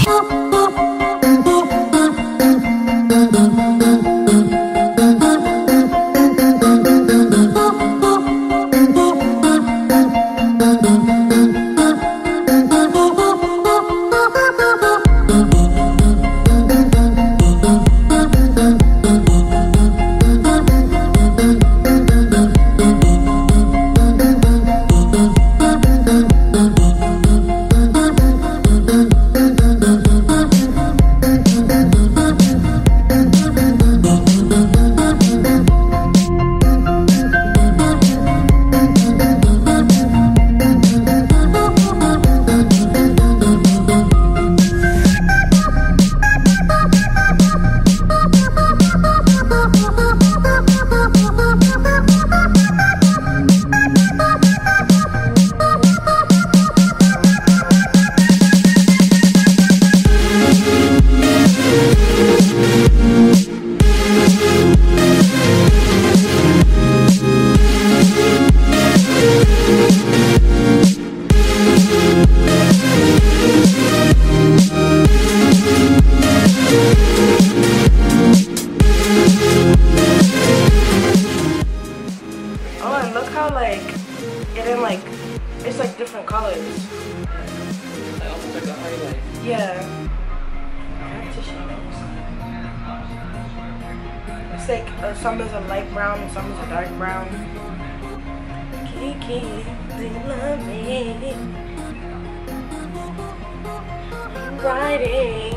It's like different colors. Like almost like a highlight. Yeah. It's like some is a light brown and some is a dark brown. Kiki, do you love me? Riding.